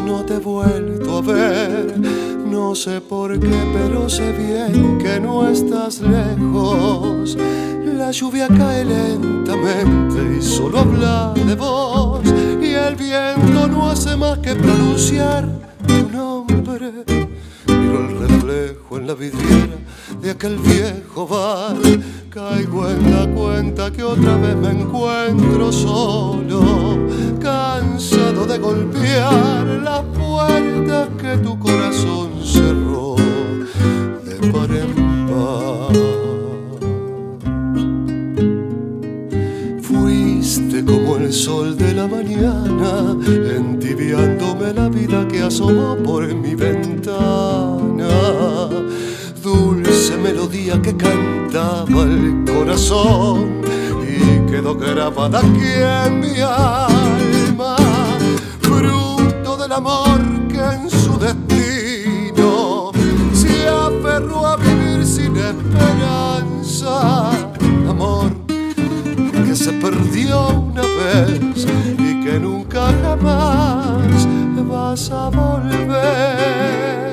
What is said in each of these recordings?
no te he vuelto a ver. No sé por qué, pero sé bien que no estás lejos. La lluvia cae lentamente y solo habla de vos, y el viento no hace más que pronunciar tu nombre. Miro el reflejo en la vidriera de aquel viejo bar. Caigo en la cuenta que otra vez me encuentro solo, cansado de golpear las puertas que tu corazón cerró de par en par. Fuiste como el sol de la mañana, entibiándome la vida que asomó por mi ventana. Dulce melodía que cantaba el corazón y quedó grabada aquí en mi alma. Fruto del amor que en su destino se aferró a vivir sin esperanza. Amor que se perdió una vez y que nunca jamás vas a volver.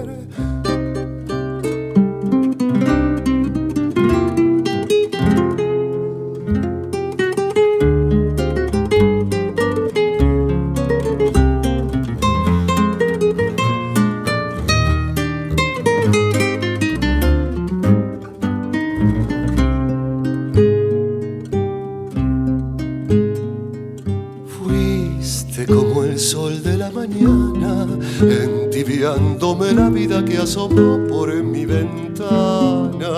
Como el sol de la mañana, entibiándome la vida que asomó por mi ventana.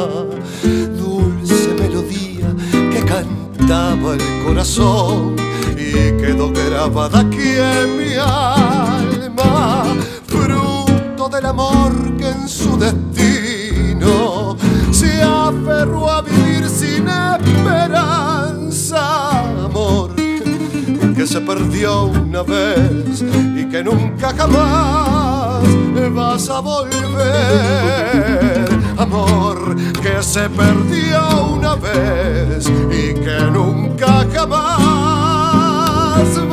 Dulce melodía que cantaba el corazón y quedó grabada aquí en mi alma. Fruto del amor que en su destino se aferró a vivir sin esperanza. Amor que se perdió una vez y que nunca jamás vas a volver. Amor que se perdió una vez y que nunca jamás